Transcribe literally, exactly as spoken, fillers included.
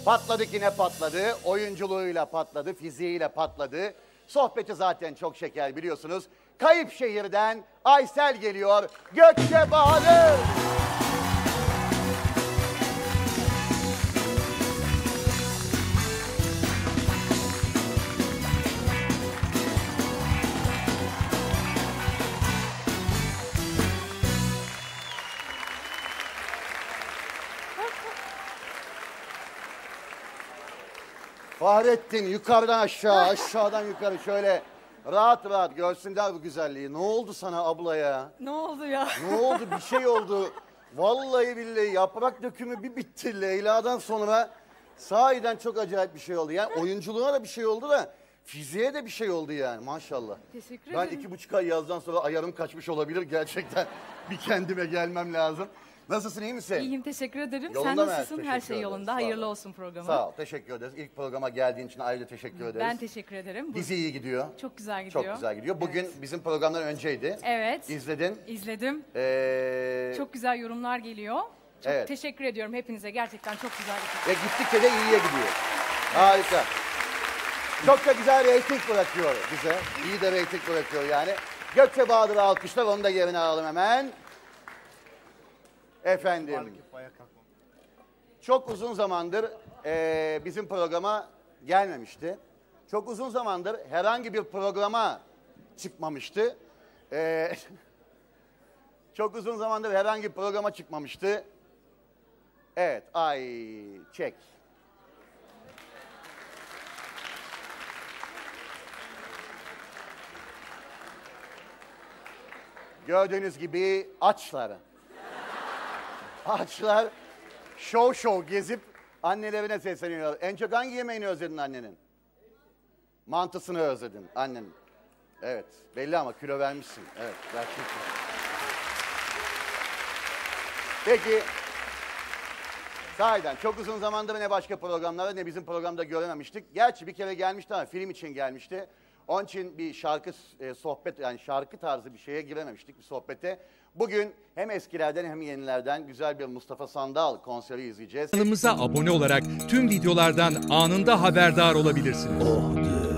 Patladık yine patladı. Oyunculuğuyla patladı, fiziğiyle patladı. Sohbeti zaten çok şeker biliyorsunuz. Kayıp şehirden Aysel geliyor. Gökçe Bahadır. Fahrettin yukarıdan aşağı, aşağıdan yukarı şöyle rahat rahat görsünler bu güzelliği. Ne oldu sana abla ya? Ne oldu ya? Ne oldu? Bir şey oldu. Vallahi billahi yaprak dökümü bir bitti Leyla'dan sonra. Sahiden çok acayip bir şey oldu. Yani oyunculuğa da bir şey oldu da fiziğe de bir şey oldu yani maşallah. Teşekkür Ben ederim. iki buçuk ay yazdan sonra ayarım kaçmış olabilir gerçekten. Bir kendime gelmem lazım. Nasılsın, iyi misin? İyiyim, teşekkür ederim. Yolunda Sen mı? nasılsın? Her Teşekkür şey ederiz. yolunda. Sağ Hayırlı ol. olsun programa. Sağ ol, teşekkür ederiz. İlk programa geldiğin için ayrıca teşekkür ederiz. Ben teşekkür ederim. Bu- Dizi iyi gidiyor. Çok güzel gidiyor. Çok güzel gidiyor. Bugün Evet. bizim programdan önceydi. Evet. İzledin. İzledim. Ee, Çok güzel yorumlar geliyor. Çok Evet. teşekkür ediyorum hepinize. Gerçekten çok güzel gidiyor. Ve gittikçe de iyiye gidiyor. Harika. Çok da güzel reyting bırakıyor bize. İyi de reyting bırakıyor yani. Gökçe Bahadır'ı alkışlar, onu da yerine alalım hemen. Efendim. Çok uzun zamandır eee, bizim programa gelmemişti. Çok uzun zamandır herhangi bir programa çıkmamıştı. Eee, çok uzun zamandır herhangi bir programa çıkmamıştı. Evet, ay çek. Gördüğünüz gibi açlar. Açlar şov şov gezip annelerine sesleniyorlar. En çok hangi yemeğini özledin annenin? Mantısını özledin annenin. Evet, belli ama kilo vermişsin. Evet, gerçekten. Peki, sahiden çok uzun zamandır ne başka programlarda ne bizim programda görememiştik. Gerçi bir kere gelmişti ama film için gelmişti. Onun için bir şarkı e, sohbet, yani şarkı tarzı bir şeye girememiştik, bir sohbete. Bugün hem eskilerden hem yenilerden güzel bir Mustafa Sandal konseri izleyeceğiz. Kanalımıza abone olarak tüm videolardan anında haberdar olabilirsiniz.